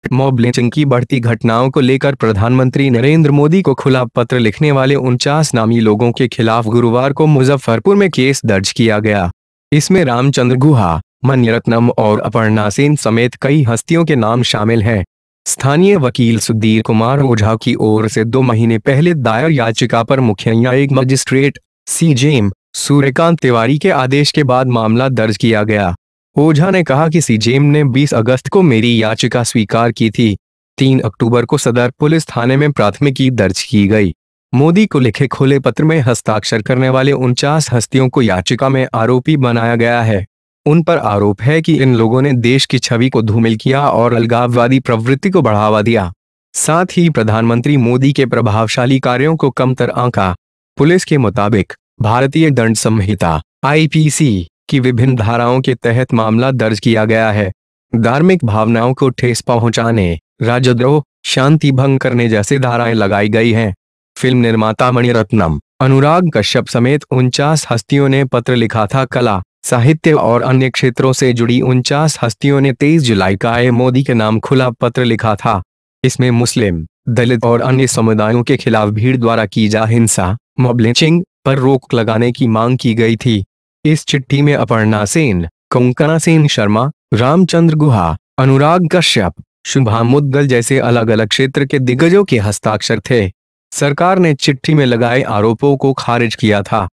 Mob lynching की बढ़ती घटनाओं को लेकर प्रधानमंत्री नरेंद्र मोदी को खुला पत्र लिखने वाले 49 नामी लोगों के खिलाफ गुरुवार को मुजफ्फरपुर में केस दर्ज किया गया। इसमें रामचंद्र गुहा, मनी रत्नम और अपर्णा सेन समेत कई हस्तियों के नाम शामिल हैं। स्थानीय वकील सुधीर कुमार ओझा की ओर से 2 महीने पहले दायर याचिका पर मुख्य न्यायिक मजिस्ट्रेट सीजेएम सूर्यकांत तिवारी के आदेश के बाद मामला दर्ज किया गया। ओझा ने कहा कि सीजेएम ने 20 अगस्त को मेरी याचिका स्वीकार की थी। 3 अक्टूबर को सदर पुलिस थाने में प्राथमिकी दर्ज की गई। मोदी को लिखे खुले पत्र में हस्ताक्षर करने वाले 49 हस्तियों को याचिका में आरोपी बनाया गया है। उन पर आरोप है कि इन लोगों ने देश की छवि को धूमिल किया और अलगाववादी प्रवृत्ति को बढ़ावा दिया। साथ ही प्रधानमंत्री मोदी के प्रभावशाली कार्यों को कमतर आंका। पुलिस के मुताबिक भारतीय दंड संहिता आईपीसी की विभिन्न धाराओं के तहत मामला दर्ज किया गया है। धार्मिक भावनाओं को ठेस पहुंचाने, राजद्रोह, शांति भंग करने जैसे धाराएं लगाई गई हैं। फिल्म निर्माता मणि रत्नम, अनुराग कश्यप समेत 49 हस्तियों ने पत्र लिखा था। कला, साहित्य और अन्य क्षेत्रों से जुड़ी 49 हस्तियों ने 23 जुलाई को मोदी के नाम खुला पत्र लिखा था। इसमें मुस्लिम, दलित और अन्य समुदायों के खिलाफ भीड़ द्वारा की जा हिंसा, मॉब लिंचिंग पर रोक लगाने की मांग की गई थी। इस चिट्ठी में अपर्णा सेन, कोंकणा सेन शर्मा, रामचंद्र गुहा, अनुराग कश्यप, शुभा मुदगल जैसे अलग अलग क्षेत्र के दिग्गजों के हस्ताक्षर थे। सरकार ने चिट्ठी में लगाए आरोपों को खारिज किया था।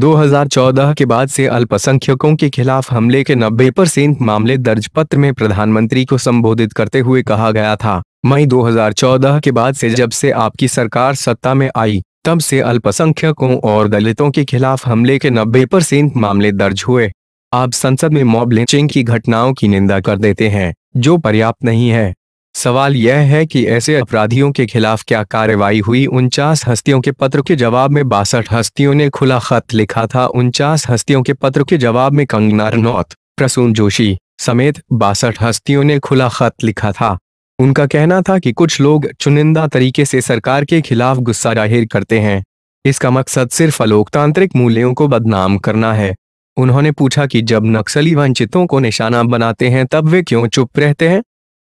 2014 के बाद से अल्पसंख्यकों के खिलाफ हमले के 90% मामले दर्ज। पत्र में प्रधानमंत्री को संबोधित करते हुए कहा गया था, मई 2014 के बाद से जब से आपकी सरकार सत्ता में आई, तब से अल्पसंख्यकों और दलितों के खिलाफ हमले के 90% मामले दर्ज हुए। आप संसद में मॉब लिंचिंग की घटनाओं की निंदा कर देते हैं, जो पर्याप्त नहीं है। सवाल यह है कि ऐसे अपराधियों के खिलाफ क्या कार्रवाई हुई। 49 हस्तियों के पत्र के जवाब में 62 हस्तियों ने खुला खत लिखा था। 49 हस्तियों के पत्र के जवाब में कंगना रनौत, प्रसून जोशी समेत 62 हस्तियों ने खुला खत लिखा था। उनका कहना था कि कुछ लोग चुनिंदा तरीके से सरकार के खिलाफ गुस्सा जाहिर करते हैं। इसका मकसद सिर्फ लोकतांत्रिक मूल्यों को बदनाम करना है। उन्होंने पूछा कि जब नक्सली वंचितों को निशाना बनाते हैं तब वे क्यों चुप रहते हैं।